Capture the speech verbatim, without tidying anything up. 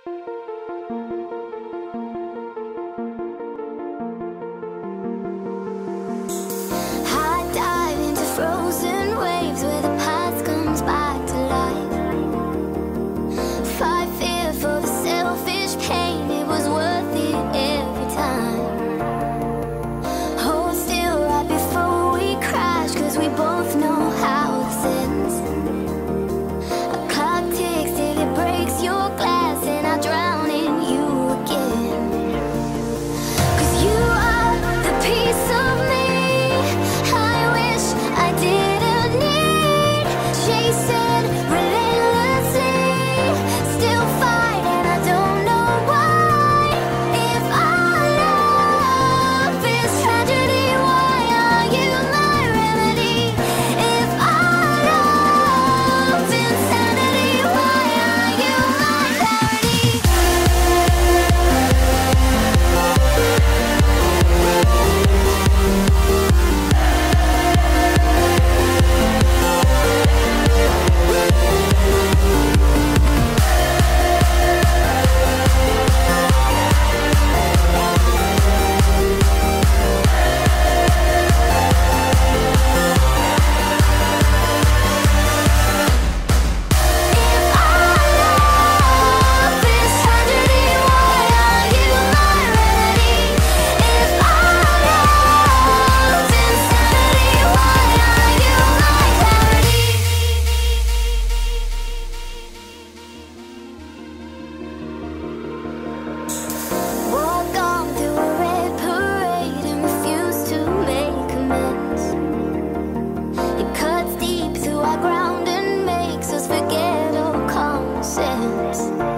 I dive into frozen waves where the past comes back to life. Fight fear for the selfish pain, it was worth it every time. Hold still right before we crash, cause we both know how this ends. A clock ticks till it breaks your glass and I drown in you again. Cause you are the piece of me I wish I didn't need. Chasing relentlessly, still fight and I don't know why. If our love is tragedy, why are you my remedy? If our love insanity, why are you my clarity? Walk on through a red parade and refuse to make amends. It cuts deep through our ground and makes us forget all common sense.